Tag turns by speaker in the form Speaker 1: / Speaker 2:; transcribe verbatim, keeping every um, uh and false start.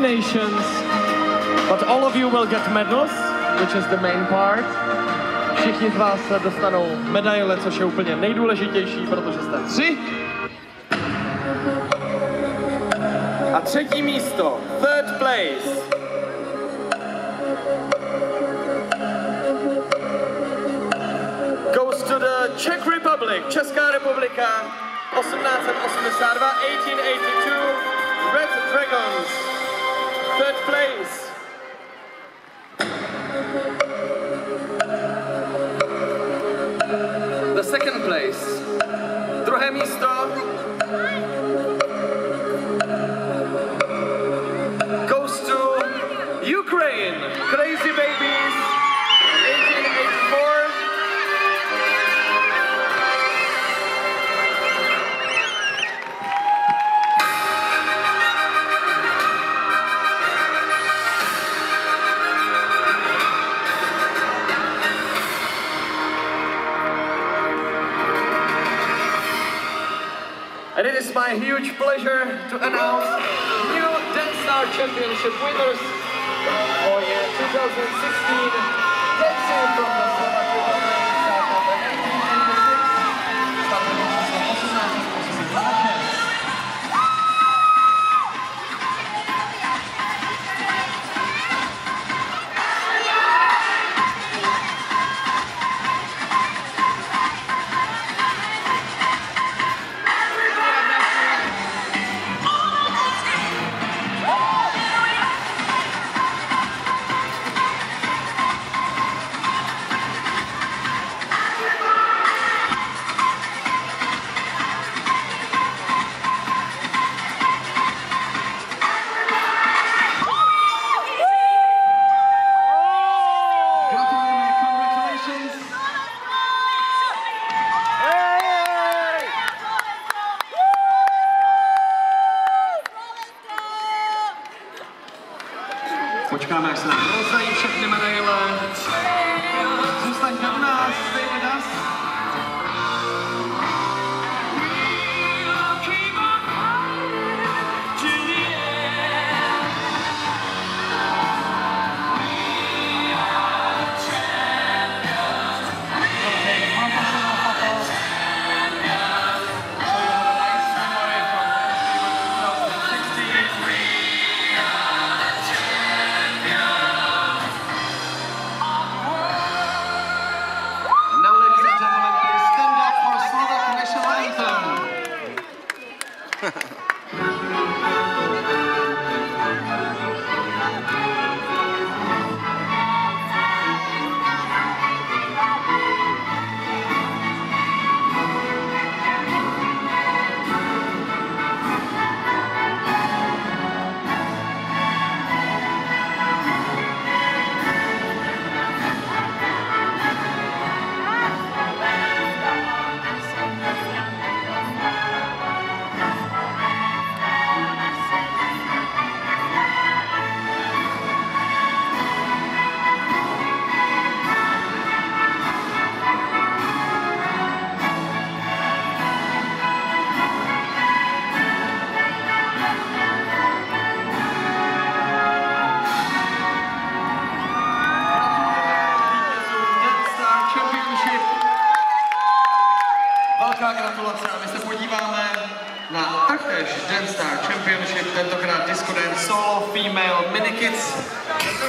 Speaker 1: nominations, but all of you will get medals, which is the main part. Všichni z vás dostanou medaile, což je úplně nejdůležitější, protože jste tři. A třetí místo, third place. Goes to the Czech Republic, Česká republika, osmnáct osmdesát dva, eighteen eighty-two, Red Dragons, third place. The second place, druhé místo, goes to Ukraine, Crazy Babies, eighteen eighty-four. And it is my huge pleasure to announce new Dance Star Championship winners for year two thousand sixteen, dancing from the Slovakia Ukraine South of nineteen eighty-six, starting with eighteen eighty-four. Počkáme, až se nám rozdají všechny medaile. Zůstaňte u nás, stejně nás. Velká gratulace a my se podíváme na taktéž Dance Star Championship, tentokrát Disco Dance Solo Female Mini Kids.